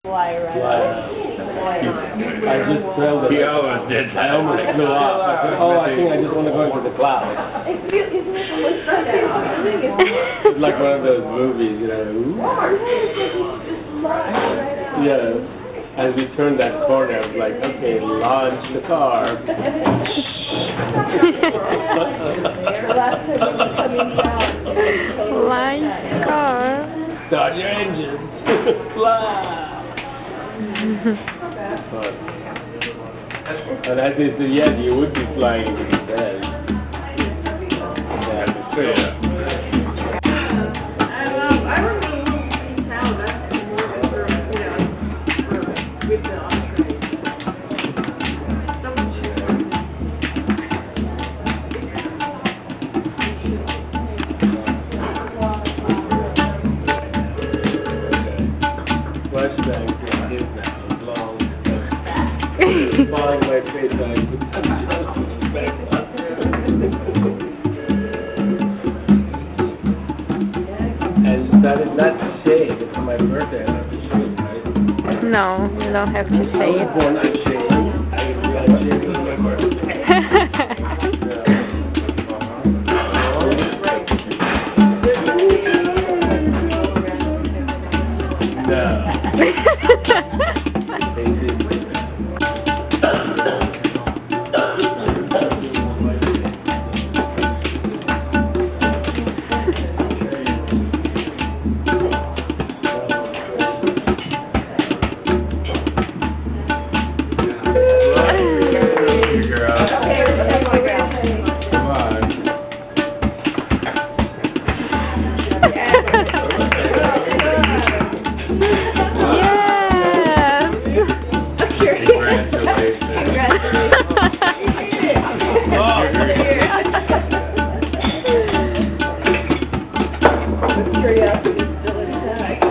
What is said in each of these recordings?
Fly right I just felt it. I almost flew up. I said, oh, I think I just want to go into the clouds. It's like one of those movies, you know. Yeah. As we turned that corner, I was like, okay, launch the car. Launch the car. Start your engine. Fly. And as they said, yes, you would be flying into the bed. Yeah, it's true. I remember in town, that's for, with the entree. Flashbang to his now, long. Falling my face on And that is not to say it's my birthday, I have to say it, right? No, you don't have to say I was it. born unshaved. I was unshaved on my birthday. No.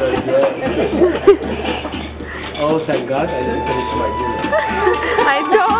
Oh, thank God I didn't finish my dinner. I know.